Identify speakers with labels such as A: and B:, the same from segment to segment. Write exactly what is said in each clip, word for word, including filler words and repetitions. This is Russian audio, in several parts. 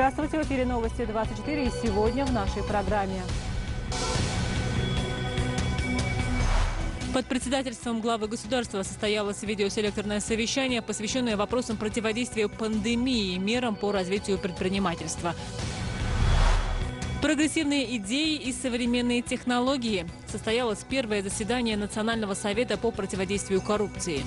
A: Здравствуйте, в эфире новости двадцать четыре, и сегодня в нашей программе. Под председательством главы государства состоялось видеоселекторное совещание, посвященное вопросам противодействия пандемии и мерам по развитию предпринимательства. Прогрессивные идеи и современные технологии. Состоялось первое заседание Национального совета по противодействию коррупции.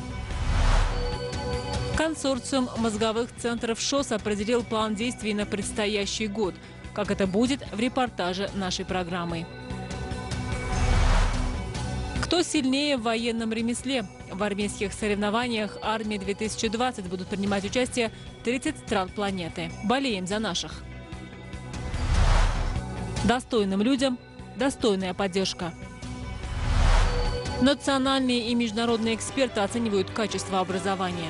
A: Консорциум мозговых центров ШОС определил план действий на предстоящий год. Как это будет, в репортаже нашей программы. Кто сильнее в военном ремесле? В армейских соревнованиях «Армия-две тысячи двадцать» будут принимать участие тридцать стран планеты. Болеем за наших. Достойным людям достойная поддержка. Национальные и международные эксперты оценивают качество образования.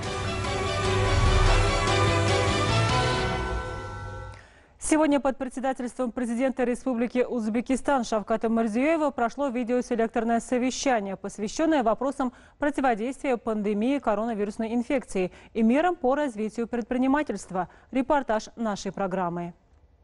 A: Сегодня под председательством президента Республики Узбекистан Шавката Мирзиёева прошло видеоселекторное совещание, посвященное вопросам противодействия пандемии коронавирусной инфекции и мерам по развитию предпринимательства. Репортаж нашей программы.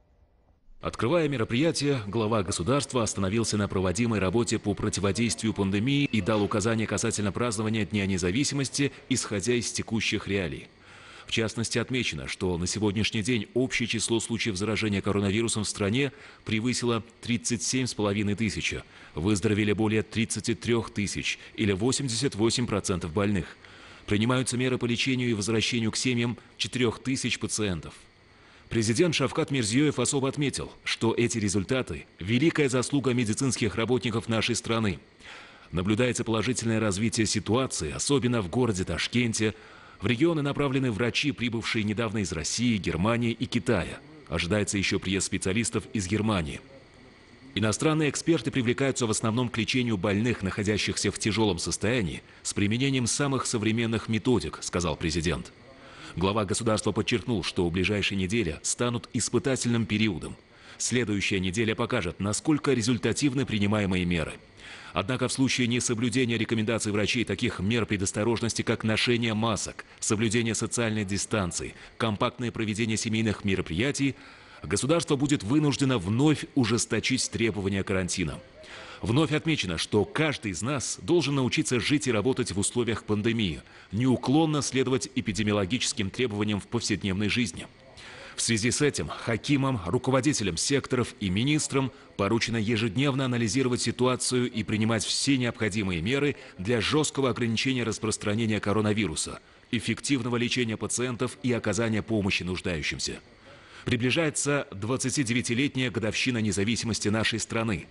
B: Открывая мероприятие, глава государства остановился на проводимой работе по противодействию пандемии и дал указания касательно празднования Дня независимости, исходя из текущих реалий. В частности, отмечено, что на сегодняшний день общее число случаев заражения коронавирусом в стране превысило тридцать семь с половиной тысяч. Выздоровели более тридцати трёх тысяч, или восемьдесят восемь процентов больных. Принимаются меры по лечению и возвращению к семьям четырёх тысяч пациентов. Президент Шавкат Мирзиёев особо отметил, что эти результаты – великая заслуга медицинских работников нашей страны. Наблюдается положительное развитие ситуации, особенно в городе Ташкенте. В регионы направлены врачи, прибывшие недавно из России, Германии и Китая. Ожидается еще приезд специалистов из Германии. Иностранные эксперты привлекаются в основном к лечению больных, находящихся в тяжелом состоянии, с применением самых современных методик, сказал президент. Глава государства подчеркнул, что ближайшие недели станут испытательным периодом. Следующая неделя покажет, насколько результативны принимаемые меры. Однако в случае несоблюдения рекомендаций врачей таких мер предосторожности, как ношение масок, соблюдение социальной дистанции, компактное проведение семейных мероприятий, государство будет вынуждено вновь ужесточить требования карантина. Вновь отмечено, что каждый из нас должен научиться жить и работать в условиях пандемии, неуклонно следовать эпидемиологическим требованиям в повседневной жизни. В связи с этим хакимам, руководителям секторов и министрам поручено ежедневно анализировать ситуацию и принимать все необходимые меры для жесткого ограничения распространения коронавируса, эффективного лечения пациентов и оказания помощи нуждающимся. Приближается двадцатидевятилетняя годовщина независимости нашей страны.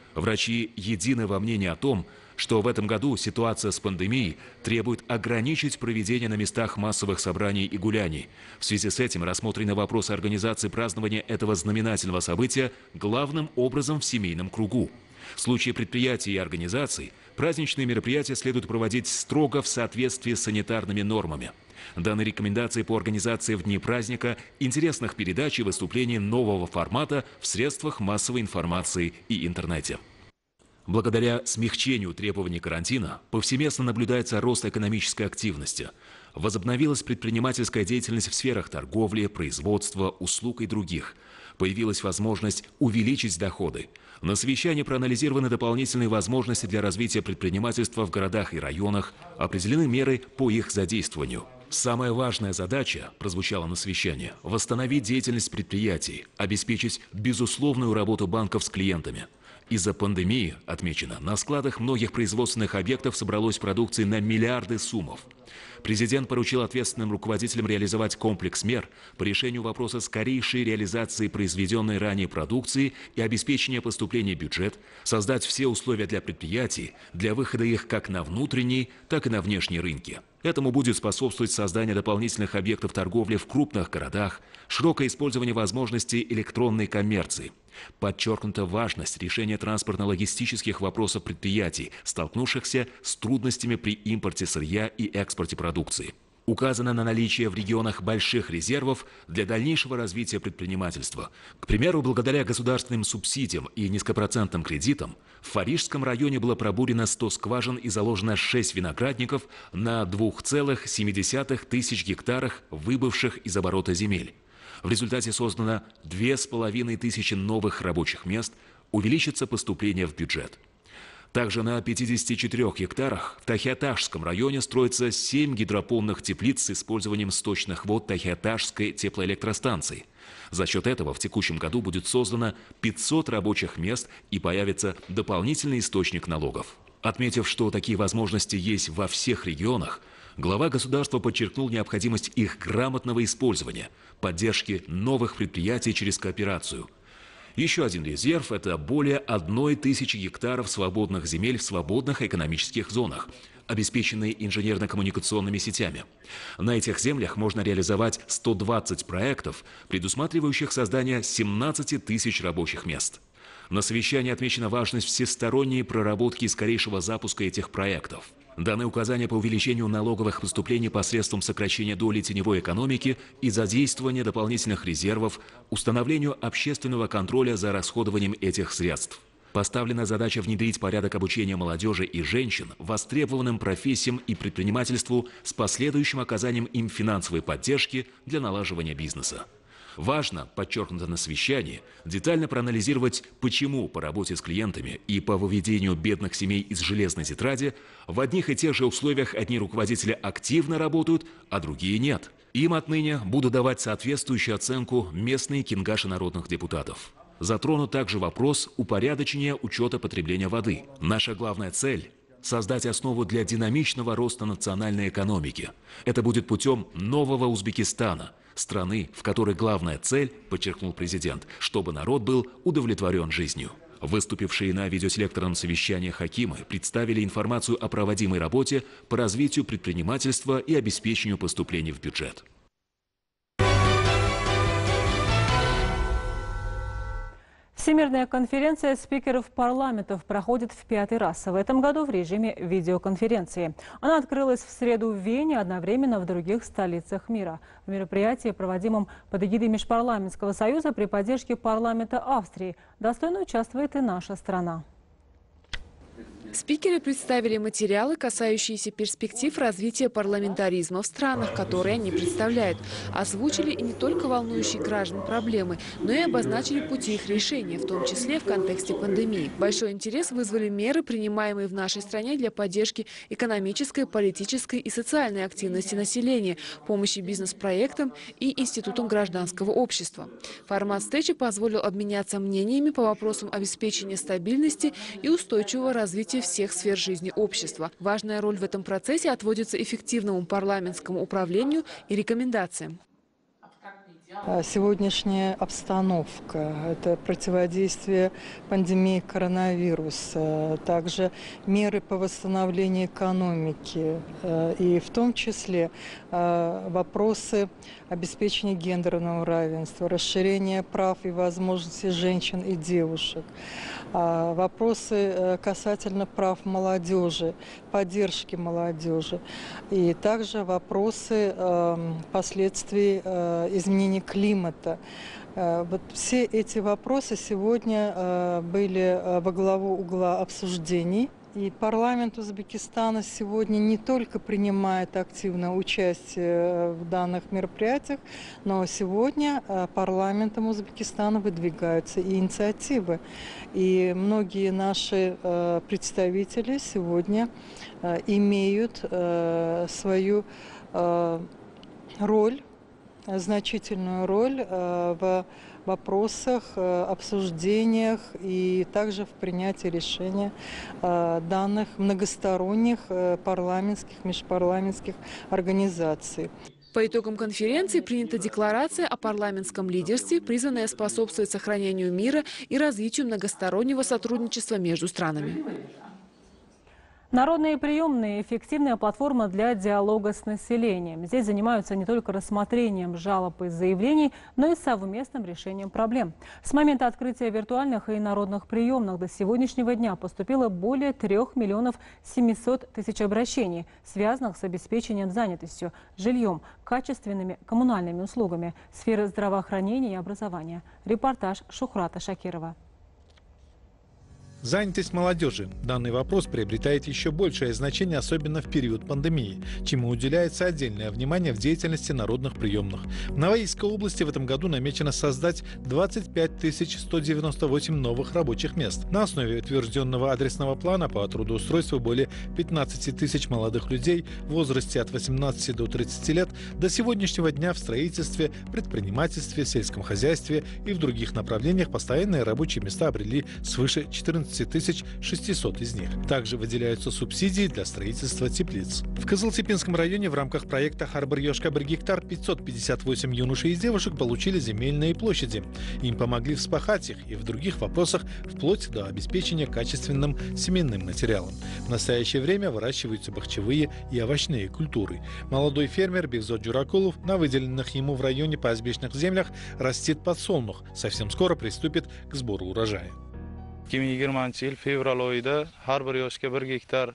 B: Врачи едины во мнении о том, что в этом году ситуация с пандемией требует ограничить проведение на местах массовых собраний и гуляний. В связи с этим рассмотрены вопросы организации празднования этого знаменательного события главным образом в семейном кругу. В случае предприятий и организаций праздничные мероприятия следует проводить строго в соответствии с санитарными нормами. Даны рекомендации по организации в дни праздника интересных передач и выступлений нового формата в средствах массовой информации и интернете. Благодаря смягчению требований карантина повсеместно наблюдается рост экономической активности. Возобновилась предпринимательская деятельность в сферах торговли, производства, услуг и других. Появилась возможность увеличить доходы. На совещании проанализированы дополнительные возможности для развития предпринимательства в городах и районах, определены меры по их задействованию. Самая важная задача, прозвучала на совещании, восстановить деятельность предприятий, обеспечить безусловную работу банков с клиентами. Из-за пандемии, отмечено, на складах многих производственных объектов собралось продукции на миллиарды сумм. Президент поручил ответственным руководителям реализовать комплекс мер по решению вопроса скорейшей реализации произведенной ранее продукции и обеспечения поступления в бюджет, создать все условия для предприятий, для выхода их как на внутренние, так и на внешние рынки. Этому будет способствовать создание дополнительных объектов торговли в крупных городах, широкое использование возможностей электронной коммерции. Подчеркнута важность решения транспортно-логистических вопросов предприятий, столкнувшихся с трудностями при импорте сырья и экспорте продукции. Указано на наличие в регионах больших резервов для дальнейшего развития предпринимательства. К примеру, благодаря государственным субсидиям и низкопроцентным кредитам в Фарижском районе было пробурено сто скважин и заложено шесть виноградников на двух целых семи десятых тысяч гектарах, выбывших из оборота земель. В результате создано две с половиной тысячи новых рабочих мест, увеличится поступление в бюджет. Также на пятидесяти четырёх гектарах в Тахиаташском районе строится семь гидропонных теплиц с использованием сточных вод Тахиаташской теплоэлектростанции. За счет этого в текущем году будет создано пятьсот рабочих мест и появится дополнительный источник налогов. Отметив, что такие возможности есть во всех регионах, глава государства подчеркнул необходимость их грамотного использования, поддержки новых предприятий через кооперацию. Еще один резерв – это более одной тысячи гектаров свободных земель в свободных экономических зонах, обеспеченные инженерно-коммуникационными сетями. На этих землях можно реализовать сто двадцать проектов, предусматривающих создание семнадцати тысяч рабочих мест. На совещании отмечена важность всесторонней проработки и скорейшего запуска этих проектов. Даны указания по увеличению налоговых поступлений посредством сокращения доли теневой экономики и задействования дополнительных резервов, установлению общественного контроля за расходованием этих средств. Поставлена задача внедрить порядок обучения молодежи и женщин востребованным профессиям и предпринимательству с последующим оказанием им финансовой поддержки для налаживания бизнеса. Важно, подчеркнуто на совещании, детально проанализировать, почему по работе с клиентами и по выведению бедных семей из железной тетради в одних и тех же условиях одни руководители активно работают, а другие нет. Им отныне будут давать соответствующую оценку местные кингаши народных депутатов. Затронут также вопрос упорядочения учета потребления воды. Наша главная цель – создать основу для динамичного роста национальной экономики. Это будет путем нового Узбекистана, страны, в которой главная цель, подчеркнул президент, чтобы народ был удовлетворен жизнью. Выступившие на видеоселекторном совещании хакимы представили информацию о проводимой работе по развитию предпринимательства и обеспечению поступлений в бюджет.
A: Всемирная конференция спикеров парламентов проходит в пятый раз, в этом году в режиме видеоконференции. Она открылась в среду в Вене, одновременно в других столицах мира. В мероприятии, проводимом под эгидой Межпарламентского союза при поддержке парламента Австрии, достойно участвует и наша страна.
C: Спикеры представили материалы, касающиеся перспектив развития парламентаризма в странах, которые они представляют. Озвучили и не только волнующие граждан проблемы, но и обозначили пути их решения, в том числе в контексте пандемии. Большой интерес вызвали меры, принимаемые в нашей стране для поддержки экономической, политической и социальной активности населения, помощи бизнес-проектам и институтам гражданского общества. Формат встречи позволил обменяться мнениями по вопросам обеспечения стабильности и устойчивого развития всех сфер жизни общества. Важная роль в этом процессе отводится эффективному парламентскому управлению и рекомендациям.
D: Сегодняшняя обстановка – это противодействие пандемии коронавируса, также меры по восстановлению экономики и в том числе вопросы обеспечения гендерного равенства, расширения прав и возможностей женщин и девушек, вопросы касательно прав молодежи, поддержки молодежи и также вопросы последствий изменения климата. Вот все эти вопросы сегодня были во главу угла обсуждений. И парламент Узбекистана сегодня не только принимает активное участие в данных мероприятиях, но сегодня парламентом Узбекистана выдвигаются и инициативы. И многие наши представители сегодня имеют свою роль, значительную роль в вопросах, обсуждениях и также в принятии решения данных многосторонних парламентских, межпарламентских организаций.
C: По итогам конференции принята декларация о парламентском лидерстве, призванная способствовать сохранению мира и развитию многостороннего сотрудничества между странами.
A: Народные приемные – эффективная платформа для диалога с населением. Здесь занимаются не только рассмотрением жалоб и заявлений, но и совместным решением проблем. С момента открытия виртуальных и народных приемных до сегодняшнего дня поступило более трех миллионов семисот тысяч обращений, связанных с обеспечением занятостью, жильем, качественными коммунальными услугами, сферы здравоохранения и образования. Репортаж Шухрата Шакирова.
E: Занятость молодежи. Данный вопрос приобретает еще большее значение, особенно в период пандемии, чему уделяется отдельное внимание в деятельности народных приемных. В Новоильской области в этом году намечено создать двадцать пять тысяч сто девяносто восемь новых рабочих мест. На основе утвержденного адресного плана по трудоустройству более пятнадцати тысяч молодых людей в возрасте от восемнадцати до тридцати лет до сегодняшнего дня в строительстве, предпринимательстве, сельском хозяйстве и в других направлениях постоянные рабочие места обрели свыше четырнадцати тысяч шестисот из них. Также выделяются субсидии для строительства теплиц. В Кызылтипинском районе в рамках проекта «Харбар Йошка Бір гектар» пятьсот пятьдесят восемь юношей и девушек получили земельные площади. Им помогли вспахать их и в других вопросах вплоть до обеспечения качественным семенным материалом. В настоящее время выращиваются бахчевые и овощные культуры. Молодой фермер Бекзот Джуракулов на выделенных ему в районе пастбищных землях растит подсолнух. Совсем скоро приступит к сбору урожая.
F: ikki ming yigirmanchi yil fevral oyida har bir yoshga bir gektar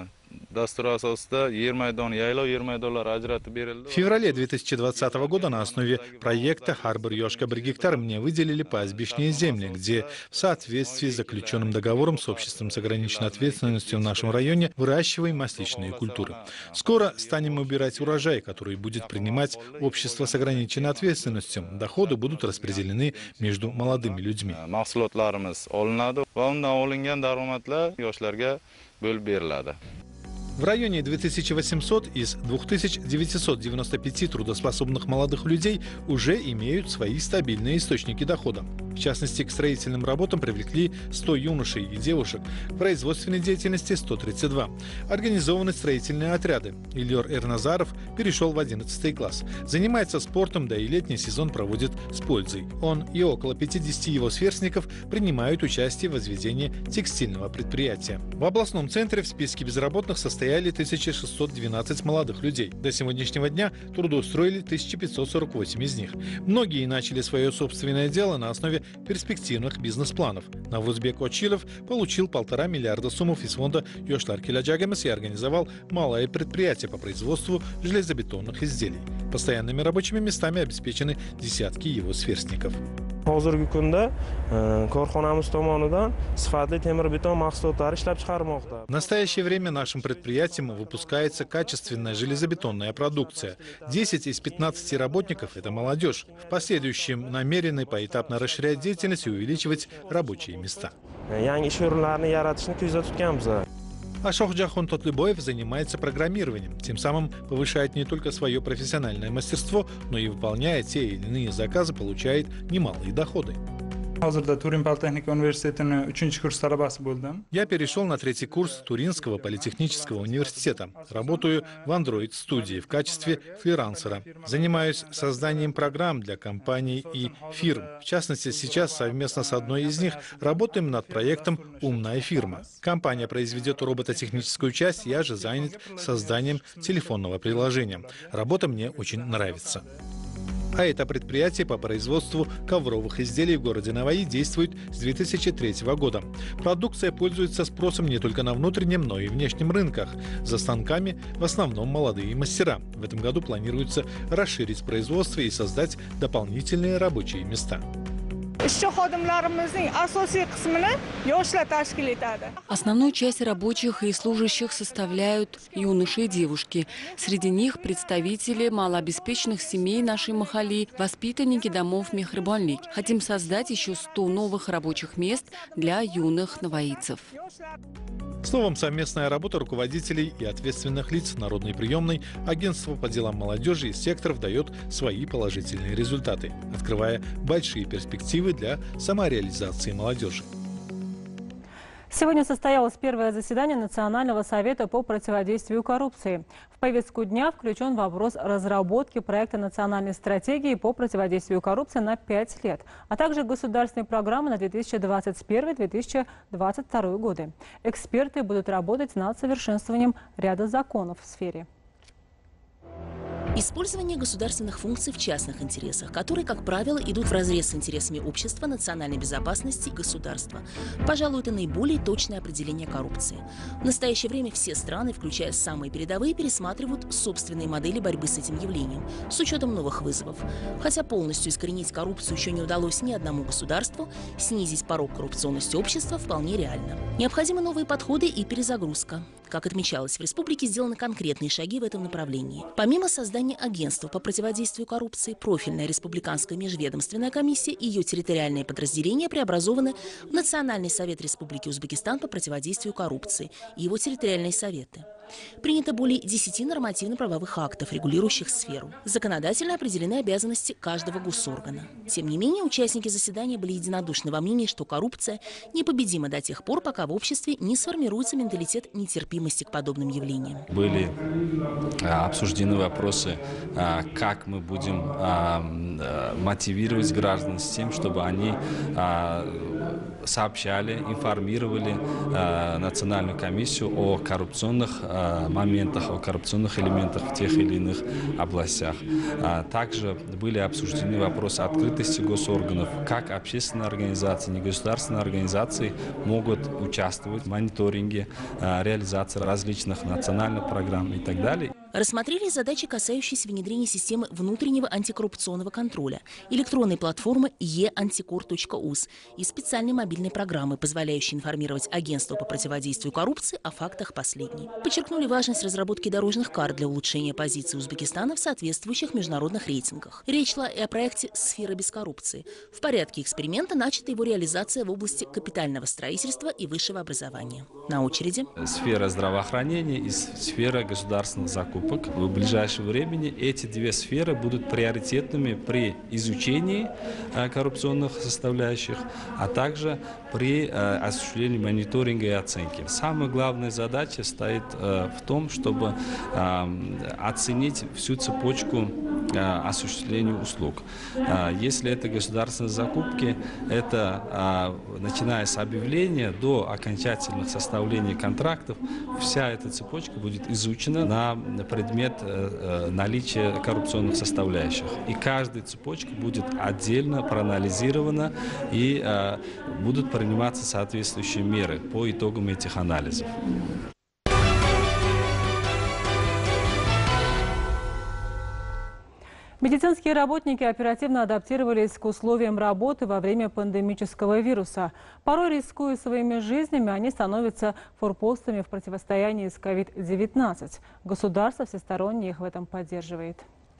F: dastur asosida yer maydoni, yaylov yer maydonlari ajratib berildi.
E: В феврале две тысячи двадцатого года на основе проекта «Харбар Йошка Бір гектар» мне выделили пастбищные земли, где в соответствии с заключенным договором с обществом с ограниченной ответственностью в нашем районе выращиваем масличные культуры. Скоро станем убирать урожай, который будет принимать общество с ограниченной ответственностью. Доходы будут распределены между молодыми людьми.
F: Mahsulotlarimiz olinadi va undan olingan daromadlar yoshlarga bo'lib beriladi.
E: В районе две тысячи восьмисот из двух тысяч девятисот девяноста пяти трудоспособных молодых людей уже имеют свои стабильные источники дохода. В частности, к строительным работам привлекли сто юношей и девушек, к производственной деятельности сто тридцать два. Организованы строительные отряды. Ильор Эрназаров перешел в одиннадцатый класс. Занимается спортом, да и летний сезон проводит с пользой. Он и около пятидесяти его сверстников принимают участие в возведении текстильного предприятия. В областном центре в списке безработных состоят тысяча шестьсот двенадцать молодых людей. До сегодняшнего дня трудоустроили тысячу пятьсот сорок восемь из них. Многие начали свое собственное дело на основе перспективных бизнес-планов. Наврузбек Очилов получил полтора миллиарда суммов из фонда «Йошлар Келаджагемес» и организовал малое предприятие по производству железобетонных изделий. Постоянными рабочими местами обеспечены десятки его сверстников.
G: Hozirgi kunda korxonamiz tomonidan sifatli temir-beton mahsulotlari ishlab chiqarmoqda.
E: В настоящее время нашим предприятием выпускается качественная железобетонная продукция. десять из пятнадцати работников – это молодежь. В последующем намерены поэтапно расширять деятельность и увеличивать рабочие места.
G: Yangi ish o'rinlarini yaratishni ko'zda tutganmiz.
E: Ашохджахон Тотлыбоев занимается программированием, тем самым повышает не только свое профессиональное мастерство, но и выполняя те или иные заказы, получает немалые доходы. Я перешел на третий курс Туринского политехнического университета. Работаю в Android-студии в качестве фрилансера. Занимаюсь созданием программ для компаний и фирм. В частности, сейчас совместно с одной из них работаем над проектом «Умная фирма». Компания произведет робототехническую часть, я же занят созданием телефонного приложения. Работа мне очень нравится. А это предприятие по производству ковровых изделий в городе Наваи действует с две тысячи третьего года. Продукция пользуется спросом не только на внутреннем, но и внешнем рынках. За станками в основном молодые мастера. В этом году планируется расширить производство и создать дополнительные рабочие места.
H: Основную часть рабочих и служащих составляют юноши и девушки. Среди них представители малообеспеченных семей нашей Махали, воспитанники домов Мехрибонлик. Хотим создать еще сто новых рабочих мест для юных наваийцев.
E: Словом, совместная работа руководителей и ответственных лиц народной приемной, агентства по делам молодежи и секторов дает свои положительные результаты, открывая большие перспективы для самореализации молодежи.
A: Сегодня состоялось первое заседание Национального совета по противодействию коррупции. В повестку дня включен вопрос разработки проекта национальной стратегии по противодействию коррупции на пять лет, а также государственной программы на две тысячи двадцать первый — две тысячи двадцать второй годы. Эксперты будут работать над совершенствованием ряда законов в сфере.
I: Использование государственных функций в частных интересах, которые, как правило, идут вразрез с интересами общества, национальной безопасности и государства. Пожалуй, это наиболее точное определение коррупции. В настоящее время все страны, включая самые передовые, пересматривают собственные модели борьбы с этим явлением, с учетом новых вызовов. Хотя полностью искоренить коррупцию еще не удалось ни одному государству, снизить порог коррупционности общества вполне реально. Необходимы новые подходы и перезагрузка. Как отмечалось, в республике сделаны конкретные шаги в этом направлении. Помимо создания агентства по противодействию коррупции, профильная республиканская межведомственная комиссия и ее территориальные подразделения преобразованы в Национальный совет Республики Узбекистан по противодействию коррупции и его территориальные советы. Принято более десяти нормативно-правовых актов, регулирующих сферу. Законодательно определены обязанности каждого госоргана. Тем не менее, участники заседания были единодушны во мнении, что коррупция непобедима до тех пор, пока в обществе не сформируется менталитет нетерпимости к подобным явлениям.
J: Были а, обсуждены вопросы, а, как мы будем а, мотивировать граждан с тем, чтобы они а, сообщали, информировали а, Национальную комиссию о коррупционных а, моментах, о коррупционных элементах в тех или иных областях. Также были обсуждены вопросы открытости госорганов, как общественные организации, негосударственные организации могут участвовать в мониторинге, реализации различных национальных программ и так далее.
I: Рассмотрели задачи, касающиеся внедрения системы внутреннего антикоррупционного контроля, электронной платформы е антикор точка уз и специальной мобильной программы, позволяющей информировать агентство по противодействию коррупции о фактах последней. Подчеркнули важность разработки дорожных карт для улучшения позиции Узбекистана в соответствующих международных рейтингах. Речь шла и о проекте «Сфера без коррупции». В порядке эксперимента начата его реализация в области капитального строительства и высшего образования. На очереди
J: сфера здравоохранения и сфера государственных закупок. В ближайшее время эти две сферы будут приоритетными при изучении коррупционных составляющих, а также при осуществлении мониторинга и оценки. Самая главная задача стоит в том, чтобы оценить всю цепочку осуществления услуг. Если это государственные закупки, это начиная с объявления до окончательных составлений контрактов, вся эта цепочка будет изучена на предмет э, наличия коррупционных составляющих. И каждая цепочка будет отдельно проанализирована и э, будут приниматься соответствующие меры по итогам этих анализов.
A: Медицинские работники оперативно адаптировались к условиям работы во время пандемического вируса. Порой, рискуя своими жизнями, они становятся форпостами в противостоянии с ковид девятнадцать. Государство всесторонне их в этом поддерживает.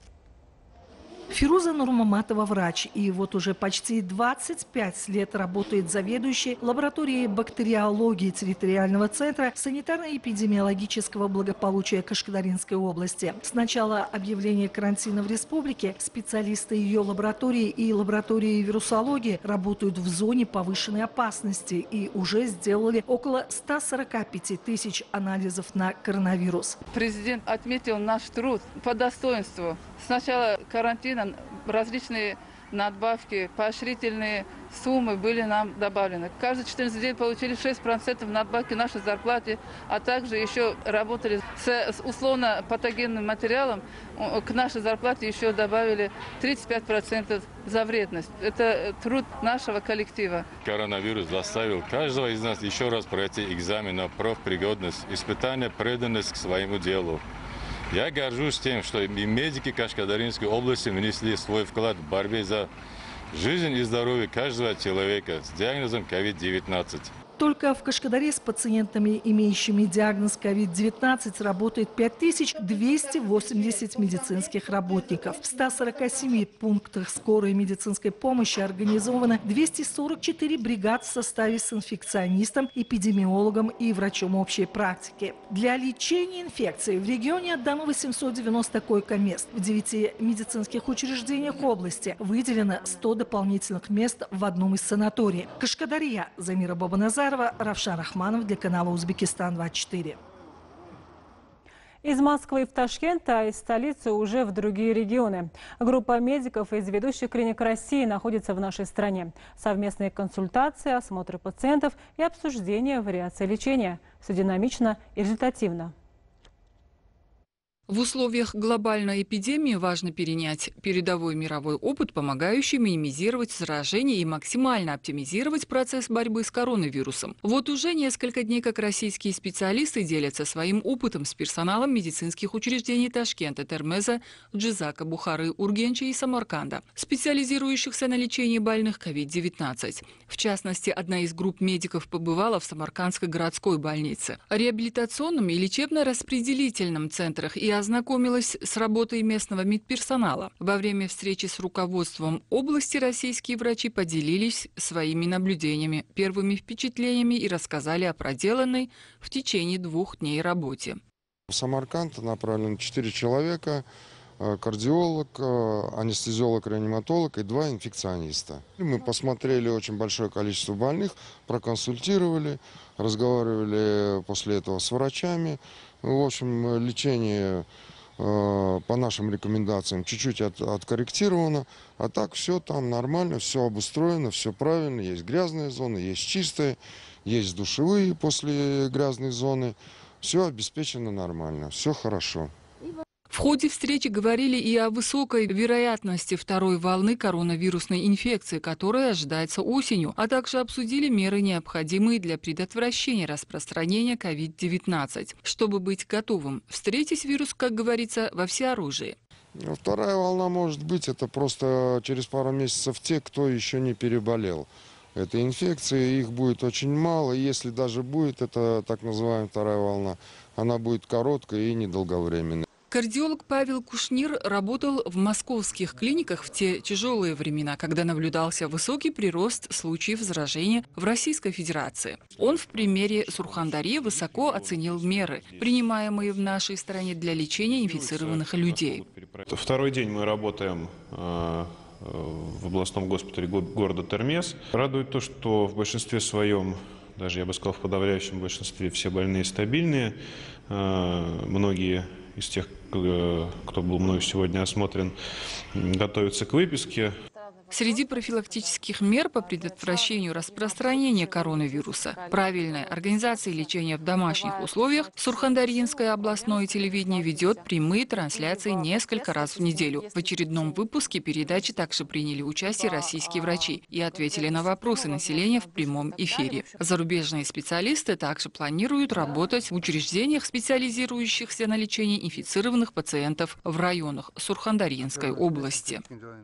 K: Фируза Нурмаматова врач, и вот уже почти двадцать пять лет работает заведующей лабораторией бактериологии территориального центра санитарно-эпидемиологического благополучия Кашкадаринской области. С начала объявления карантина в республике специалисты ее лаборатории и лаборатории вирусологии работают в зоне повышенной опасности и уже сделали около ста сорока пяти тысяч анализов на коронавирус.
L: Президент отметил наш труд по достоинству. С начала карантина различные надбавки, поощрительные суммы были нам добавлены. Каждые четырнадцать дней получили шесть процентов надбавки к нашей зарплате, а также еще работали с, с условно-патогенным материалом. К нашей зарплате еще добавили тридцать пять процентов за вредность. Это труд нашего коллектива.
M: Коронавирус заставил каждого из нас еще раз пройти экзамен на профпригодность, испытание, преданность к своему делу. Я горжусь тем, что и медики Кашкадаринской области внесли свой вклад в борьбе за жизнь и здоровье каждого человека с диагнозом ковид девятнадцать.
K: Только в Кашкадаре с пациентами, имеющими диагноз ковид девятнадцать, работает пять тысяч двести восемьдесят медицинских работников. В ста сорока семи пунктах скорой медицинской помощи организовано двести сорок четыре бригад в составе с инфекционистом, эпидемиологом и врачом общей практики. Для лечения инфекции в регионе отдано восемьсот девяносто койко-мест. В девяти медицинских учреждениях области выделено сто дополнительных мест в одном из санаторий. Кашкадария, Замира Бабаназарова, Равшан Рахманов для канала Узбекистан двадцать четыре.
A: Из Москвы в Ташкент, а из столицы уже в другие регионы. Группа медиков из ведущих клиник России находится в нашей стране. Совместные консультации, осмотры пациентов и обсуждение вариаций лечения. Все динамично и результативно.
N: В условиях глобальной эпидемии важно перенять передовой мировой опыт, помогающий минимизировать заражение и максимально оптимизировать процесс борьбы с коронавирусом. Вот уже несколько дней, как российские специалисты делятся своим опытом с персоналом медицинских учреждений Ташкента, Термеза, Джизака, Бухары, Ургенча и Самарканда, специализирующихся на лечении больных ковид девятнадцать. В частности, одна из групп медиков побывала в Самаркандской городской больнице, реабилитационном и лечебно-распределительном центрах и ознакомилась с работой местного медперсонала. Во время встречи с руководством области российские врачи поделились своими наблюдениями, первыми впечатлениями и рассказали о проделанной в течение двух дней работе.
O: В Самарканд направлено четыре человека, кардиолог, анестезиолог, реаниматолог и два инфекциониста. Мы посмотрели очень большое количество больных, проконсультировали, разговаривали после этого с врачами. В общем, лечение э, по нашим рекомендациям чуть-чуть от, откорректировано, а так все там нормально, все обустроено, все правильно. Есть грязные зоны, есть чистые, есть душевые после грязной зоны. Все обеспечено нормально, все хорошо.
N: В ходе встречи говорили и о высокой вероятности второй волны коронавирусной инфекции, которая ожидается осенью, а также обсудили меры, необходимые для предотвращения распространения ковид девятнадцать. Чтобы быть готовым встретить вирус, как говорится, во всеоружии.
O: Вторая волна может быть, это просто через пару месяцев те, кто еще не переболел этой инфекцией. Их будет очень мало, и если даже будет, это так называемая вторая волна, она будет короткой и недолговременной.
N: Кардиолог Павел Кушнир работал в московских клиниках в те тяжелые времена, когда наблюдался высокий прирост случаев заражения в Российской Федерации. Он в примере Сурхандарьи высоко оценил меры, принимаемые в нашей стране для лечения инфицированных людей.
P: Второй день мы работаем в областном госпитале города Термез. Радует то, что в большинстве своем, даже я бы сказал, в подавляющем большинстве, все больные стабильные. Многие из тех, кто был мною сегодня осмотрен, готовятся к выписке.
N: Среди профилактических мер по предотвращению распространения коронавируса, правильной организации лечения в домашних условиях, Сурхандарьинское областное телевидение ведет прямые трансляции несколько раз в неделю. В очередном выпуске передачи также приняли участие российские врачи и ответили на вопросы населения в прямом эфире. Зарубежные специалисты также планируют работать в учреждениях, специализирующихся на лечении инфицированных пациентов в районах Сурхандарьинской области.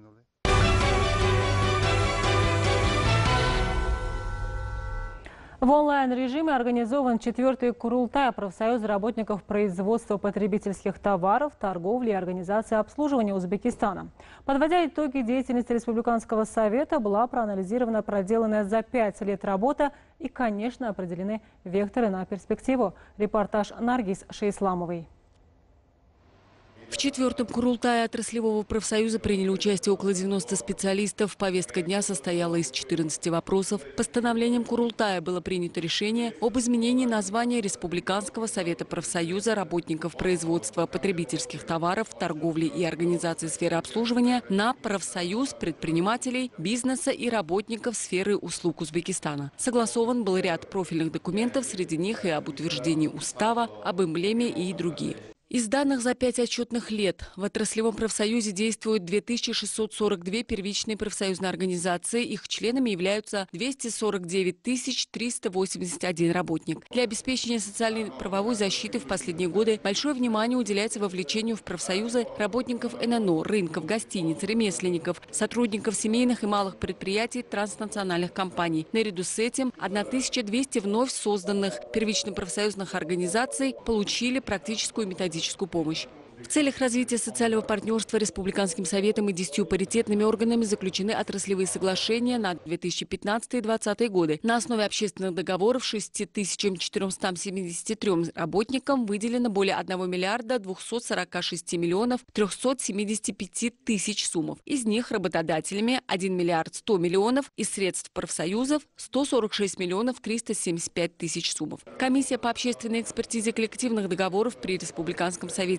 A: В онлайн-режиме организован четвертый Курултай профсоюза работников производства потребительских товаров, торговли и организации обслуживания Узбекистана. Подводя итоги деятельности Республиканского совета, была проанализирована проделанная за пять лет работа и, конечно, определены векторы на перспективу. Репортаж Наргиз Шейсламовой.
H: В четвертом Курултае отраслевого профсоюза приняли участие около девяноста специалистов. Повестка дня состояла из четырнадцати вопросов. Постановлением Курултая было принято решение об изменении названия Республиканского совета профсоюза работников производства потребительских товаров, торговли и организации сферы обслуживания на профсоюз предпринимателей, бизнеса и работников сферы услуг Узбекистана. Согласован был ряд профильных документов, среди них и об утверждении устава, об эмблеме и другие. Из данных за пять отчетных лет в отраслевом профсоюзе действуют две тысячи шестьсот сорок две первичные профсоюзные организации. Их членами являются двести сорок девять тысяч триста восемьдесят один работник. Для обеспечения социальной правовой защиты в последние годы большое внимание уделяется вовлечению в профсоюзы работников эн эн о, рынков, гостиниц, ремесленников, сотрудников семейных и малых предприятий, транснациональных компаний. Наряду с этим тысяча двести вновь созданных первично-профсоюзных организаций получили практическую методическую помощь. В целях развития социального партнерства Республиканским советом и десятью паритетными органами заключены отраслевые соглашения на две тысячи пятнадцатый — две тысячи двадцатый годы. На основе общественных договоров шести тысячам четырёмстам семидесяти трём работникам выделено более одного миллиарда двухсот сорока шести миллионов трёхсот семидесяти пяти тысяч суммов. Из них работодателями один миллиард сто миллионов, из средств профсоюзов сто сорок шесть миллионов триста семьдесят пять тысяч суммов. Комиссия по общественной экспертизе коллективных договоров при Республиканском совете отраслевого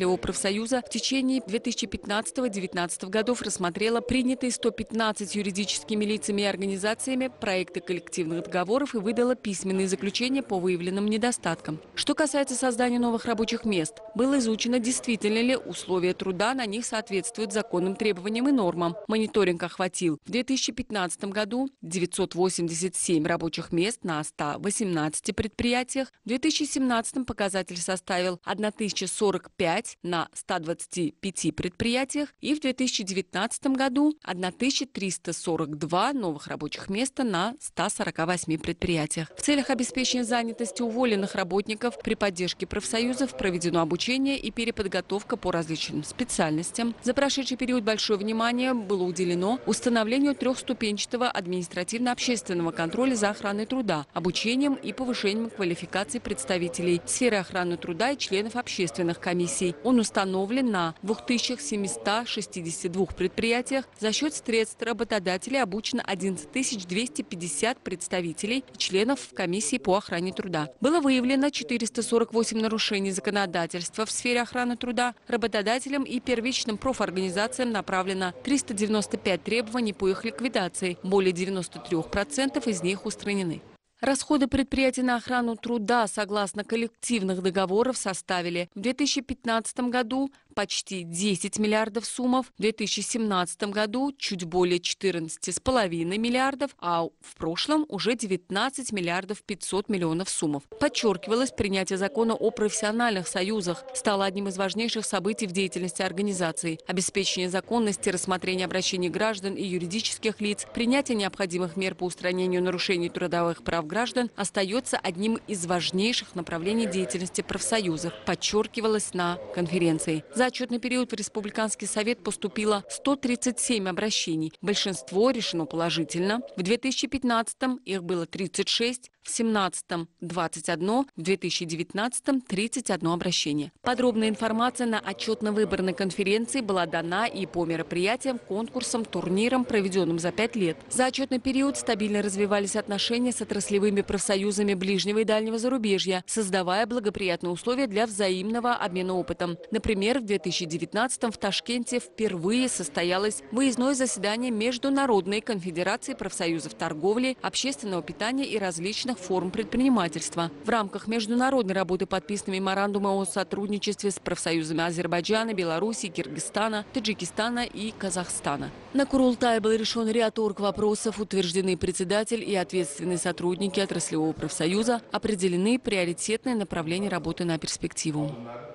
H: отраслевого профсоюза в течение две тысячи пятнадцатого — две тысячи девятнадцатого годов рассмотрела принятые сто пятнадцать юридическими лицами и организациями проекты коллективных договоров и выдала письменные заключения по выявленным недостаткам. Что касается создания новых рабочих мест, было изучено, действительно ли условия труда на них соответствуют законным требованиям и нормам. Мониторинг охватил в две тысячи пятнадцатом году девятьсот восемьдесят семь рабочих мест на ста восемнадцати предприятиях, в две тысячи семнадцатом показатель составил тысяча сорок пять на ста двадцати пяти предприятиях и в две тысячи девятнадцатом году тысяча триста сорок два новых рабочих места на ста сорока восьми предприятиях. В целях обеспечения занятости уволенных работников при поддержке профсоюзов проведено обучение и переподготовка по различным специальностям. За прошедший период большое внимание было уделено установлению трехступенчатого административно-общественного контроля за охраной труда, обучением и повышением квалификации представителей сферы охраны труда и членов общественных комиссий. Он установлен на двух тысячах семистах шестидесяти двух предприятиях. За счет средств работодателей обучено одиннадцать тысяч двести пятьдесят представителей и членов комиссии по охране труда. Было выявлено четыреста сорок восемь нарушений законодательства в сфере охраны труда. Работодателям и первичным профорганизациям направлено триста девяносто пять требований по их ликвидации. Более девяноста трёх процентов из них устранены. Расходы предприятий на охрану труда согласно коллективных договоров составили в две тысячи пятнадцатом году почти десять миллиардов сумов, в две тысячи семнадцатом году чуть более четырнадцати с половиной миллиардов, а в прошлом уже девятнадцать миллиардов пятьсот миллионов сумов. Подчеркивалось, принятие закона о профессиональных союзах стало одним из важнейших событий в деятельности организации. Обеспечение законности, рассмотрение обращений граждан и юридических лиц, принятие необходимых мер по устранению нарушений трудовых прав граждан остается одним из важнейших направлений деятельности профсоюзов, подчеркивалось на конференции. За отчетный период в Республиканский совет поступило сто тридцать семь обращений. Большинство решено положительно. В две тысячи пятнадцатом их было тридцать шесть, в две тысячи семнадцатом – двадцать одно, в две тысячи девятнадцатом – тридцать одно обращение. Подробная информация на отчетно-выборной конференции была дана и по мероприятиям, конкурсам, турнирам, проведенным за пять лет. За отчетный период стабильно развивались отношения с отраслевыми профсоюзами ближнего и дальнего зарубежья, создавая благоприятные условия для взаимного обмена опытом. Например, в две тысячи девятнадцатом в Ташкенте впервые состоялось выездное заседание Международной конфедерации профсоюзов торговли, общественного питания и различных форм предпринимательства. В рамках международной работы подписаны меморандумы о сотрудничестве с профсоюзами Азербайджана, Беларуси, Киргизстана, Таджикистана и Казахстана. На Курултае был решен ряд оргвопросов, утверждены председатель и ответственные сотрудники отраслевого профсоюза, определены приоритетные направления работы на перспективу.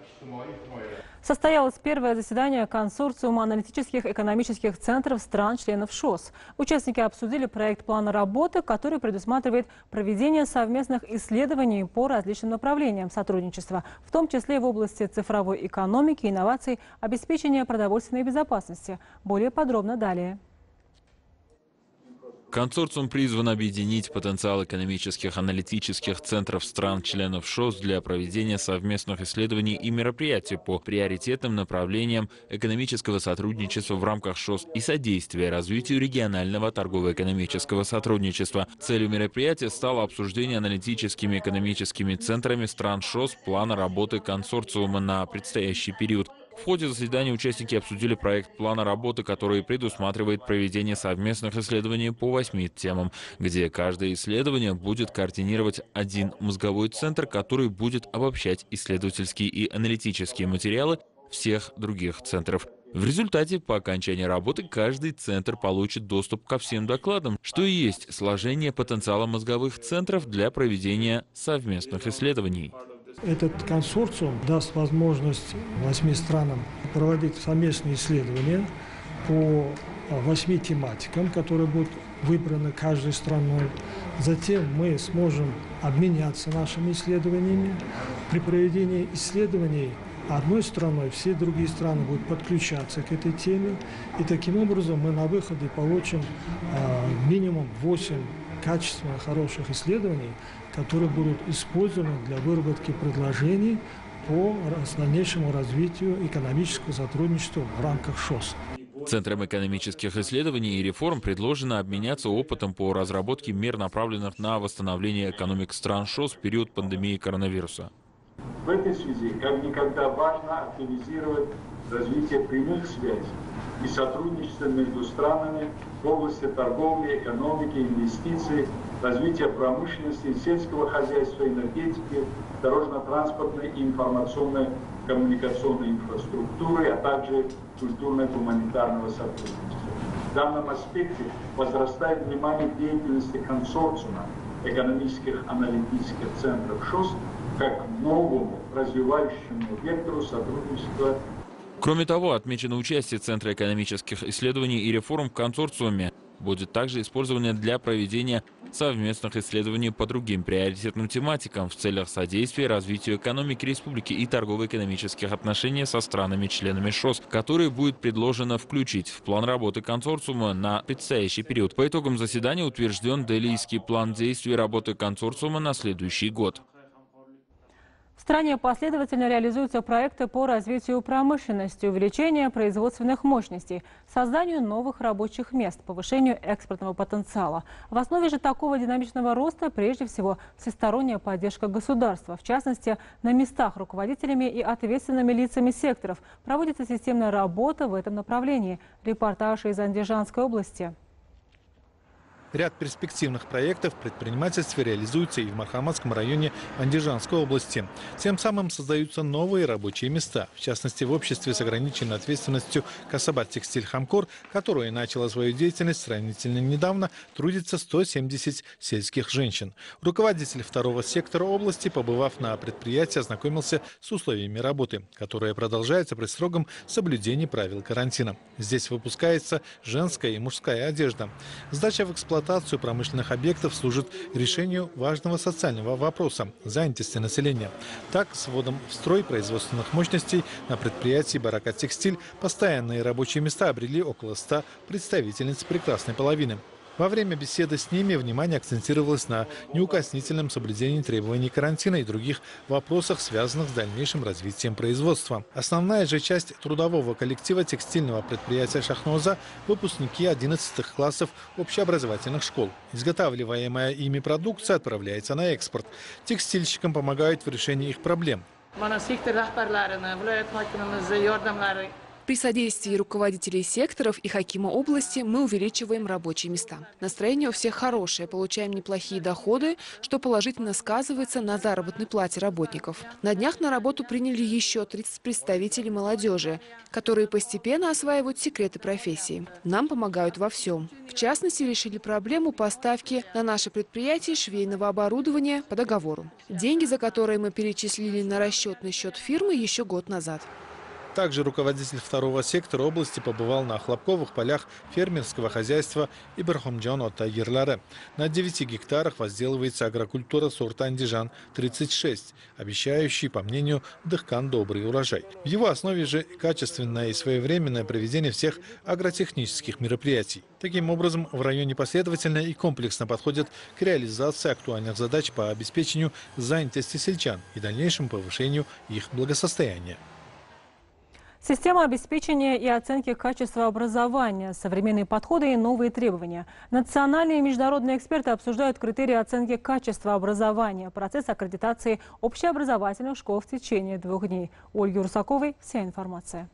A: Состоялось первое заседание консорциума аналитических экономических центров стран-членов ШОС. Участники обсудили проект плана работы, который предусматривает проведение совместных исследований по различным направлениям сотрудничества, в том числе в области цифровой экономики, инноваций, обеспечения продовольственной безопасности. Более подробно далее.
B: Консорциум призван объединить потенциал экономических аналитических центров стран-членов ШОС для проведения совместных исследований и мероприятий по приоритетным направлениям экономического сотрудничества в рамках ШОС и содействия развитию регионального торгово-экономического сотрудничества. Целью мероприятия стало обсуждение аналитическими экономическими центрами стран ШОС плана работы консорциума на предстоящий период. В ходе заседания участники обсудили проект плана работы, который предусматривает проведение совместных исследований по восьми темам, где каждое исследование будет координировать один мозговой центр, который будет обобщать исследовательские и аналитические материалы всех других центров. В результате, по окончании работы, каждый центр получит доступ ко всем докладам, что и есть сложение потенциала мозговых центров для проведения совместных исследований.
Q: Этот консорциум даст возможность восьми странам проводить совместные исследования по восьми тематикам, которые будут выбраны каждой страной. Затем мы сможем обменяться нашими исследованиями. При проведении исследований одной страной все другие страны будут подключаться к этой теме. И таким образом мы на выходе получим э, минимум восемь качественных, хороших исследований, которые будут использованы для выработки предложений по дальнейшему развитию экономического сотрудничества в рамках ШОС.
B: Центрам экономических исследований и реформ предложено обменяться опытом по разработке мер, направленных на восстановление экономик стран ШОС в период пандемии коронавируса.
R: В этой связи как никогда важно активизировать развитие прямых связей и сотрудничество между странами в области торговли, экономики, инвестиций, развития промышленности, сельского хозяйства, энергетики, дорожно-транспортной и информационно-коммуникационной инфраструктуры, а также культурно-гуманитарного сотрудничества. В данном аспекте возрастает внимание к деятельности консорциума экономических аналитических центров ШОС как новому развивающему вектору сотрудничества.
S: Кроме того, отмечено участие Центра экономических исследований и реформ в консорциуме. Будет также использовано для проведения совместных исследований по другим приоритетным тематикам в целях содействия развитию экономики республики и торгово-экономических отношений со странами-членами ШОС, которые будет предложено включить в план работы консорциума на предстоящий период. По итогам заседания утвержден Делийский план действий работы консорциума на следующий год.
A: В стране последовательно реализуются проекты по развитию промышленности, увеличению производственных мощностей, созданию новых рабочих мест, повышению экспортного потенциала. В основе же такого динамичного роста прежде всего всесторонняя поддержка государства. В частности, на местах руководителями и ответственными лицами секторов проводится системная работа в этом направлении. Репортаж из Андижанской области.
E: Ряд перспективных проектов в предпринимательстве реализуется и в Мархаматском районе Андижанской области. Тем самым создаются новые рабочие места. В частности, в обществе с ограниченной ответственностью Касабат Текстиль Хамкор, которое начало свою деятельность сравнительно недавно, трудится сто семьдесят сельских женщин. Руководитель второго сектора области, побывав на предприятии, ознакомился с условиями работы, которые продолжаются при строгом соблюдении правил карантина. Здесь выпускается женская и мужская одежда. Сдача в эксплуатацию промышленных объектов служит решению важного социального вопроса – занятости населения. Так, с вводом в строй производственных мощностей на предприятии «Баракат Текстиль» постоянные рабочие места обрели около ста представительниц прекрасной половины. Во время беседы с ними внимание акцентировалось на неукоснительном соблюдении требований карантина и других вопросах, связанных с дальнейшим развитием производства. Основная же часть трудового коллектива текстильного предприятия «Шахноза» – выпускники одиннадцатых классов общеобразовательных школ. Изготавливаемая ими продукция отправляется на экспорт. Текстильщикам помогают в решении их проблем.
C: При содействии руководителей секторов и хакима области мы увеличиваем рабочие места. Настроение у всех хорошее, получаем неплохие доходы, что положительно сказывается на заработной плате работников. На днях на работу приняли еще тридцать представителей молодежи, которые постепенно осваивают секреты профессии. Нам помогают во всем. В частности, решили проблему поставки на наше предприятие швейного оборудования по договору. Деньги, за которые мы перечислили на расчетный счет фирмы еще год назад.
E: Также руководитель второго сектора области побывал на хлопковых полях фермерского хозяйства Ибрахимджан Оттагирлары. На девяти гектарах возделывается агрокультура сорта Андижан тридцать шесть, обещающий, по мнению Дыхкан, добрый урожай. В его основе же качественное и своевременное проведение всех агротехнических мероприятий. Таким образом, в районе последовательно и комплексно подходят к реализации актуальных задач по обеспечению занятости сельчан и дальнейшему повышению их благосостояния.
A: Система обеспечения и оценки качества образования, современные подходы и новые требования. Национальные и международные эксперты обсуждают критерии оценки качества образования, процесс аккредитации общеобразовательных школ в течение двух дней. У Ольги Русаковой вся информация.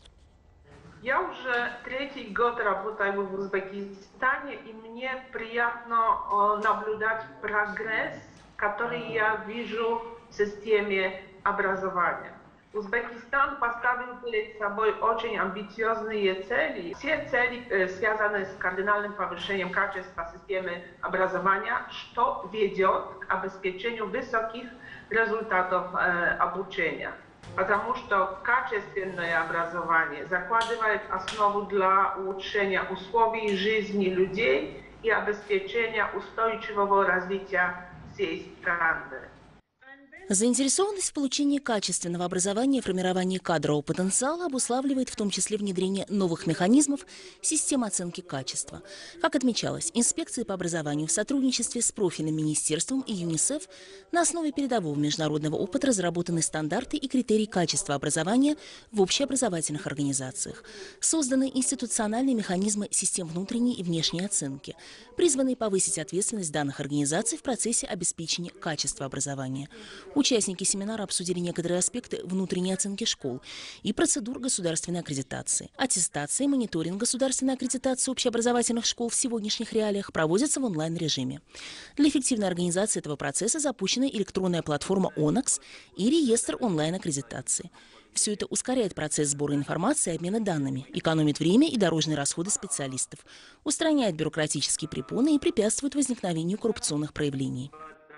T: Я уже третий год работаю в Узбекистане, и мне приятно наблюдать прогресс, который я вижу в системе образования. Узбекистан поставил перед собой очень амбициозные цели. Все цели связаны с кардинальным повышением качества системы образования, что ведет к обеспечению высоких результатов обучения. Потому что качественное образование закладывает основу для улучшения условий жизни людей и обеспечения устойчивого развития всей страны.
I: Заинтересованность в получении качественного образования и формировании кадрового потенциала обуславливает в том числе внедрение новых механизмов системы оценки качества. Как отмечалось, инспекции по образованию в сотрудничестве с профильным министерством и ЮНИСЕФ на основе передового международного опыта разработаны стандарты и критерии качества образования в общеобразовательных организациях. Созданы институциональные механизмы систем внутренней и внешней оценки, призванные повысить ответственность данных организаций в процессе обеспечения качества образования. Участники семинара обсудили некоторые аспекты внутренней оценки школ и процедур государственной аккредитации. Аттестация и мониторинг государственной аккредитации общеобразовательных школ в сегодняшних реалиях проводятся в онлайн-режиме. Для эффективной организации этого процесса запущена электронная платформа «Онакс» и реестр онлайн-аккредитации. Все это ускоряет процесс сбора информации и обмена данными, экономит время и дорожные расходы специалистов, устраняет бюрократические препоны и препятствует возникновению коррупционных проявлений.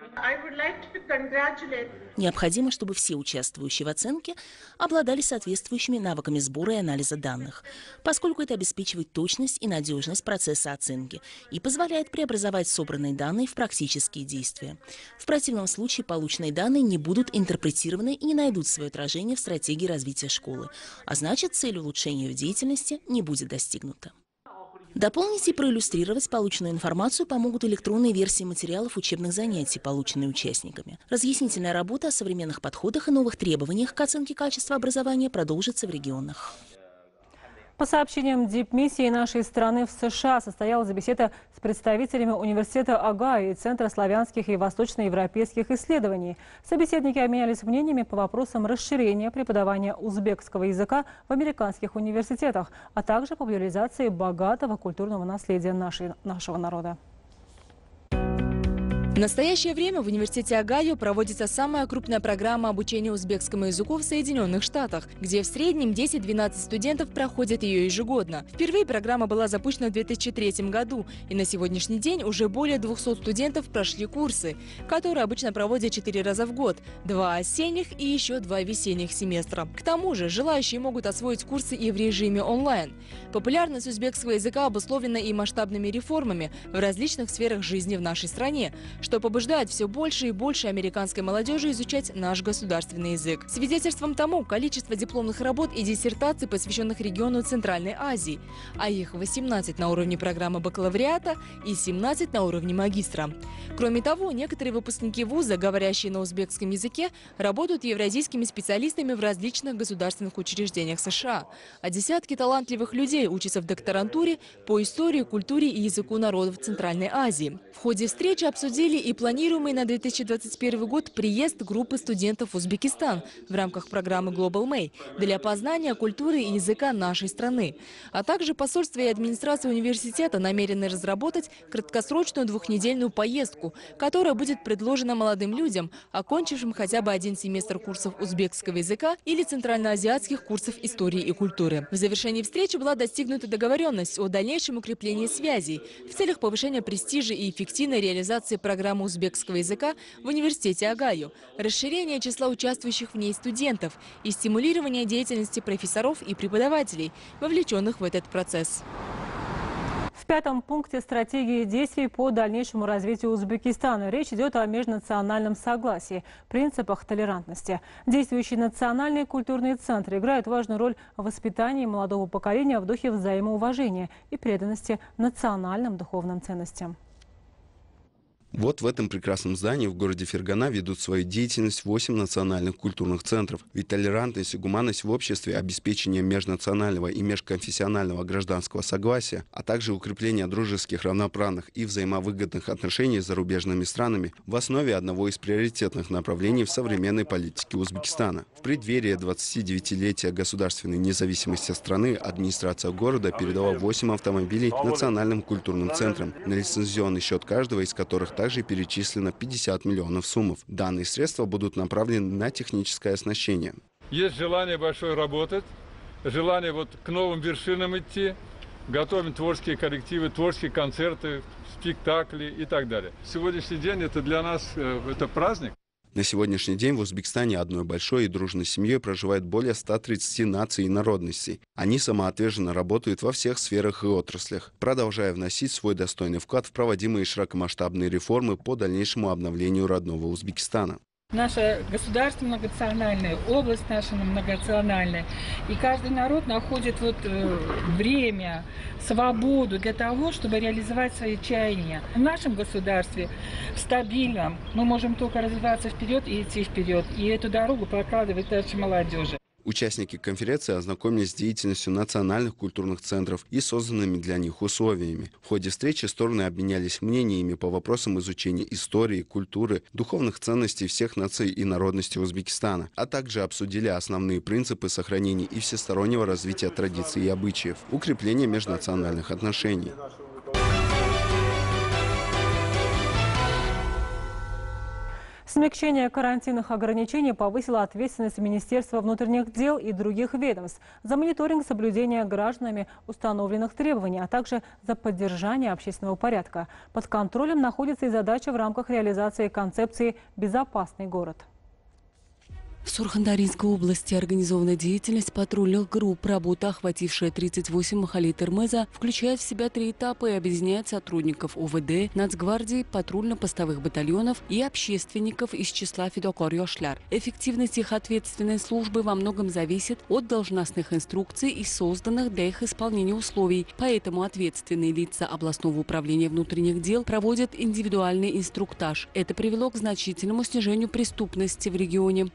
I: Необходимо, чтобы все участвующие в оценке обладали соответствующими навыками сбора и анализа данных, поскольку это обеспечивает точность и надежность процесса оценки и позволяет преобразовать собранные данные в практические действия. В противном случае полученные данные не будут интерпретированы и не найдут свое отражение в стратегии развития школы, а значит, цель улучшения ее деятельности не будет достигнута. Дополнить и проиллюстрировать полученную информацию помогут электронные версии материалов учебных занятий, полученные участниками. Разъяснительная работа о современных подходах и новых требованиях к оценке качества образования продолжится в регионах.
A: По сообщениям дипмиссии нашей страны в США состоялась беседа с представителями университета Огайо и Центра славянских и восточноевропейских исследований. Собеседники обменялись мнениями по вопросам расширения преподавания узбекского языка в американских университетах, а также популяризации богатого культурного наследия нашей, нашего народа.
U: В настоящее время в университете Огайо проводится самая крупная программа обучения узбекскому языку в Соединенных Штатах, где в среднем десять-двенадцать студентов проходят ее ежегодно. Впервые программа была запущена в две тысячи третьем году, и на сегодняшний день уже более двухсот студентов прошли курсы, которые обычно проводят четыре раза в год, два осенних и еще два весенних семестра. К тому же желающие могут освоить курсы и в режиме онлайн. Популярность узбекского языка обусловлена и масштабными реформами в различных сферах жизни в нашей стране, что побуждает все больше и больше американской молодежи изучать наш государственный язык. Свидетельством тому количество дипломных работ и диссертаций, посвященных региону Центральной Азии, а их восемнадцать на уровне программы бакалавриата и семнадцать на уровне магистра. Кроме того, некоторые выпускники вуза, говорящие на узбекском языке, работают евразийскими специалистами в различных государственных учреждениях США, а десятки талантливых людей учатся в докторантуре по истории, культуре и языку народов Центральной Азии. В ходе встречи обсудили и планируемый на две тысячи двадцать первый год приезд группы студентов в Узбекистан в рамках программы Global May для познания культуры и языка нашей страны. А также посольство и администрация университета намерены разработать краткосрочную двухнедельную поездку, которая будет предложена молодым людям, окончившим хотя бы один семестр курсов узбекского языка или центральноазиатских курсов истории и культуры. В завершении встречи была достигнута договоренность о дальнейшем укреплении связей в целях повышения престижа и эффективной реализации программы узбекского языка в университете Огайо, расширение числа участвующих в ней студентов и стимулирование деятельности профессоров и преподавателей, вовлеченных в этот процесс.
A: В пятом пункте стратегии действий по дальнейшему развитию Узбекистана речь идет о межнациональном согласии, принципах толерантности. Действующие национальные культурные центры играют важную роль в воспитании молодого поколения в духе взаимоуважения и преданности национальным духовным ценностям.
V: Вот в этом прекрасном здании в городе Фергана ведут свою деятельность восемь национальных культурных центров. Ведь толерантность и гуманность в обществе, обеспечение межнационального и межконфессионального гражданского согласия, а также укрепление дружеских, равноправных и взаимовыгодных отношений с зарубежными странами в основе одного из приоритетных направлений в современной политике Узбекистана. В преддверии двадцатидевятилетия государственной независимости страны администрация города передала восемь автомобилей национальным культурным центрам, на лицензионный счет каждого из которых также перечислено пятьдесят миллионов сумм. Данные средства будут направлены на техническое оснащение.
W: Есть желание большое работать, желание вот к новым вершинам идти, готовим творческие коллективы, творческие концерты, спектакли и так далее. Сегодняшний день это для нас это праздник.
V: На сегодняшний день в Узбекистане одной большой и дружной семьей проживает более ста тридцати наций и народностей. Они самоотверженно работают во всех сферах и отраслях, продолжая вносить свой достойный вклад в проводимые широкомасштабные реформы по дальнейшему обновлению родного Узбекистана.
X: Наше государство многонациональное, область наша многонациональная. И каждый народ находит вот, э, время, свободу для того, чтобы реализовать свои чаяния. В нашем государстве стабильном мы можем только развиваться вперед и идти вперед. И эту дорогу прокладывать нашей молодежи.
V: Участники конференции ознакомились с деятельностью национальных культурных центров и созданными для них условиями. В ходе встречи стороны обменялись мнениями по вопросам изучения истории, культуры, духовных ценностей всех наций и народностей Узбекистана, а также обсудили основные принципы сохранения и всестороннего развития традиций и обычаев, укрепления межнациональных отношений.
A: Смягчение карантинных ограничений повысило ответственность Министерства внутренних дел и других ведомств за мониторинг соблюдения гражданами установленных требований, а также за поддержание общественного порядка. Под контролем находится и задача в рамках реализации концепции «Безопасный город».
H: В Сурхандаринской области организована деятельность патрульных групп. Работа, охватившая тридцать восемь махалей Термеза, включает в себя три этапа и объединяет сотрудников ОВД, Нацгвардии, патрульно-постовых батальонов и общественников из числа фидокор-йошляр. Эффективность их ответственной службы во многом зависит от должностных инструкций и созданных для их исполнения условий. Поэтому ответственные лица областного управления внутренних дел проводят индивидуальный инструктаж. Это привело к значительному снижению преступности в регионе.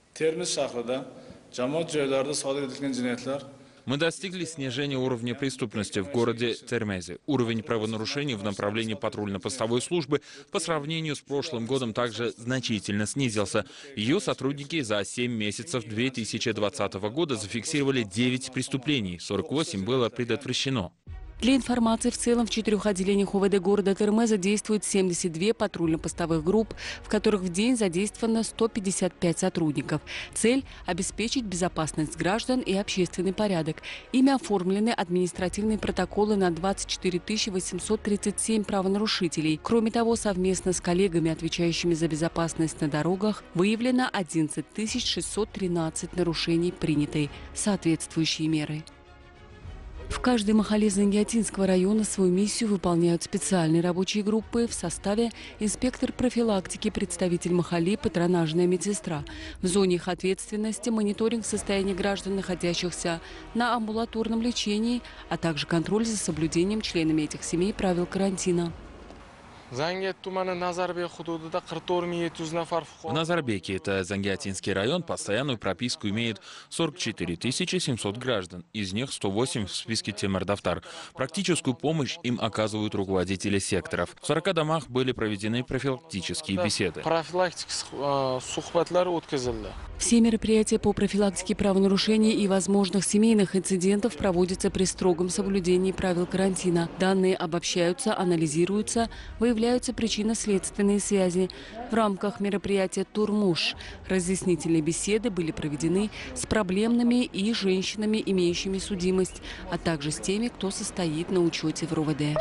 S: Мы достигли снижения уровня преступности в городе Термезе. Уровень правонарушений в направлении патрульно-постовой службы по сравнению с прошлым годом также значительно снизился. Ее сотрудники за семь месяцев две тысячи двадцатого года зафиксировали девять преступлений, сорок восемь было предотвращено.
H: Для информации, в целом в четырех отделениях ОВД города Термеза действует семьдесят две патрульно-постовых групп, в которых в день задействовано сто пятьдесят пять сотрудников. Цель – обеспечить безопасность граждан и общественный порядок. Ими оформлены административные протоколы на двадцать четыре тысячи восемьсот тридцать семь правонарушителей. Кроме того, совместно с коллегами, отвечающими за безопасность на дорогах, выявлено одиннадцать тысяч шестьсот тринадцать нарушений, принятой соответствующей мерой. В каждой махале Зангиатинского района свою миссию выполняют специальные рабочие группы в составе инспектор профилактики, представитель махали, патронажная медсестра. В зоне их ответственности мониторинг состояния граждан, находящихся на амбулаторном лечении, а также контроль за соблюдением членами этих семей правил карантина.
S: В Назарбеке, это Зангиатинский район, постоянную прописку имеет сорок четыре тысячи семьсот граждан, из них сто восемь в списке Темирдафтар. Практическую помощь им оказывают руководители секторов. В сорока домах были проведены профилактические беседы.
H: Все мероприятия по профилактике правонарушений и возможных семейных инцидентов проводятся при строгом соблюдении правил карантина. Данные обобщаются, анализируются, выявляются причинно-следственные связи. В рамках мероприятия «Турмуш» разъяснительные беседы были проведены с проблемными и женщинами, имеющими судимость, а также с теми, кто состоит на учете в РОВД.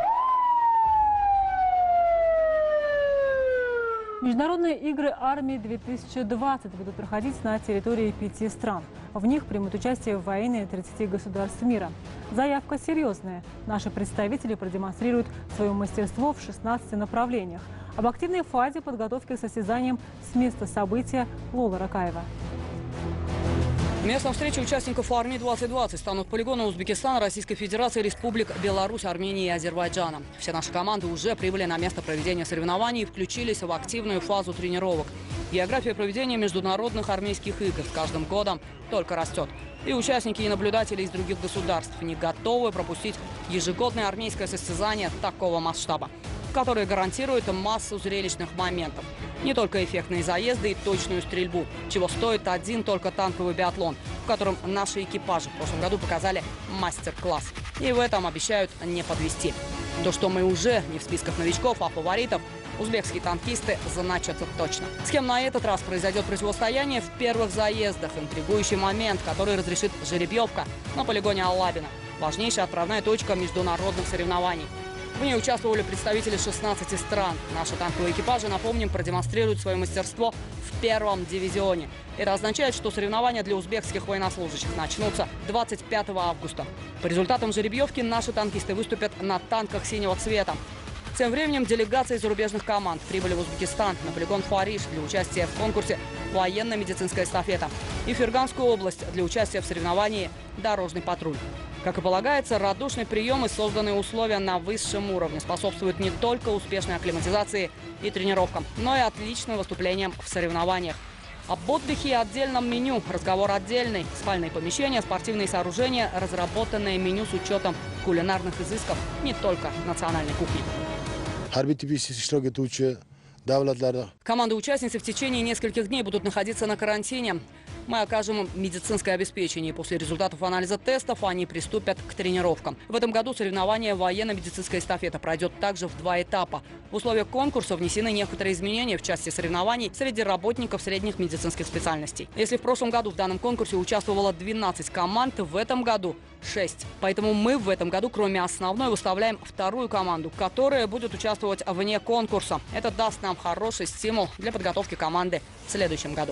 A: Международные игры армии две тысячи двадцать будут проходить на территории пяти стран. В них примут участие военные тридцати государств мира. Заявка серьезная. Наши представители продемонстрируют свое мастерство в шестнадцати направлениях. Об активной фазе подготовки к состязаниям с места события Лола Ракаева.
D: Местом встречи участников армии двадцать двадцать станут полигоны Узбекистана, Российской Федерации, Республик Беларусь, Армении и Азербайджана. Все наши команды уже прибыли на место проведения соревнований и включились в активную фазу тренировок. География проведения международных армейских игр с каждым годом только растет. И участники, и наблюдатели из других государств не готовы пропустить ежегодное армейское состязание такого масштаба, которое гарантирует массу зрелищных моментов. Не только эффектные заезды и точную стрельбу, чего стоит один только танковый биатлон, в котором наши экипажи в прошлом году показали мастер-класс. И в этом обещают не подвести. То, что мы уже не в списках новичков, а фаворитов, узбекские танкисты значатся точно. С кем на этот раз произойдет противостояние в первых заездах? Интригующий момент, который разрешит жеребьевка на полигоне Алабина. Важнейшая отправная точка международных соревнований. В ней участвовали представители шестнадцати стран. Наши танковые экипажи, напомним, продемонстрируют свое мастерство в первом дивизионе. Это означает, что соревнования для узбекских военнослужащих начнутся двадцать пятого августа. По результатам жеребьевки наши танкисты выступят на танках синего цвета. Тем временем делегации зарубежных команд прибыли в Узбекистан на полигон Фариш для участия в конкурсе «Военно-медицинская эстафета» и в Ферганскую область для участия в соревновании «Дорожный патруль». Как и полагается, радушный прием и созданные условия на высшем уровне способствуют не только успешной акклиматизации и тренировкам, но и отличным выступлениям в соревнованиях. Об отдыхе и отдельном меню. Разговор отдельный. Спальные помещения, спортивные сооружения, разработанное меню с учетом кулинарных изысков не только национальной кухни. Команды участницы в течение нескольких дней будут находиться на карантине. Мы окажем медицинское обеспечение. После результатов анализа тестов они приступят к тренировкам. В этом году соревнование военно-медицинская эстафета пройдет также в два этапа. В условиях конкурса внесены некоторые изменения в части соревнований среди работников средних медицинских специальностей. Если в прошлом году в данном конкурсе участвовало двенадцать команд, в этом году шесть. Поэтому мы в этом году, кроме основной, выставляем вторую команду, которая будет участвовать вне конкурса. Это даст нам хороший стимул для подготовки команды в следующем году.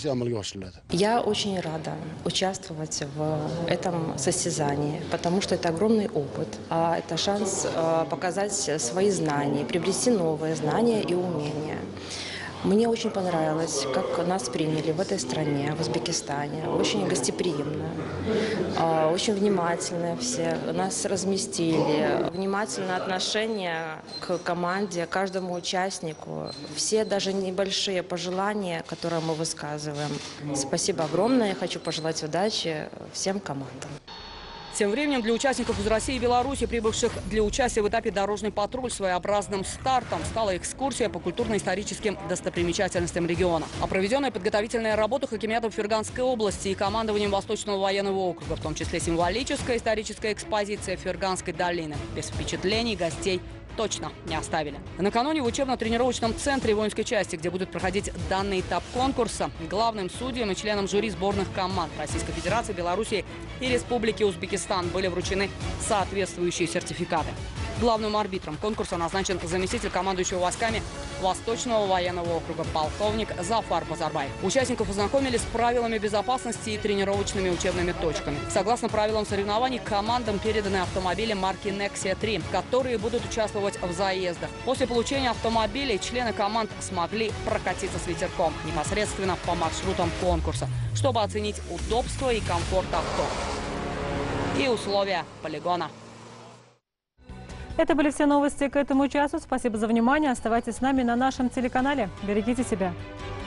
F: Я очень рада участвовать в этом состязании, потому что это огромный опыт. Это шанс показать свои знания, приобрести новые знания и умения. Мне очень понравилось, как нас приняли в этой стране, в Узбекистане. Очень гостеприимно, очень внимательно все. Нас разместили. Внимательное отношение к команде, к каждому участнику. Все даже небольшие пожелания, которые мы высказываем. Спасибо огромное. Я хочу пожелать удачи всем командам.
D: Тем временем для участников из России и Беларуси, прибывших для участия в этапе «Дорожный патруль», своеобразным стартом стала экскурсия по культурно-историческим достопримечательностям региона. А проведенная подготовительная работа хакимиатом Ферганской области и командованием Восточного военного округа, в том числе символическая историческая экспозиция Ферганской долины, без впечатлений гостей точно не оставили. Накануне в учебно-тренировочном центре воинской части, где будет проходить данный этап конкурса, главным судьям и членам жюри сборных команд Российской Федерации, Беларуси и Республики Узбекистан были вручены соответствующие сертификаты. Главным арбитром конкурса назначен заместитель командующего войсками Восточного военного округа полковник Зафар Базарбаев. Участников ознакомили с правилами безопасности и тренировочными учебными точками. Согласно правилам соревнований, командам переданы автомобили марки Nexia три, которые будут участвовать в заездах. После получения автомобилей члены команд смогли прокатиться с ветерком непосредственно по маршрутам конкурса, чтобы оценить удобство и комфорт авто и условия полигона.
A: Это были все новости к этому часу. Спасибо за внимание. Оставайтесь с нами на нашем телеканале. Берегите себя.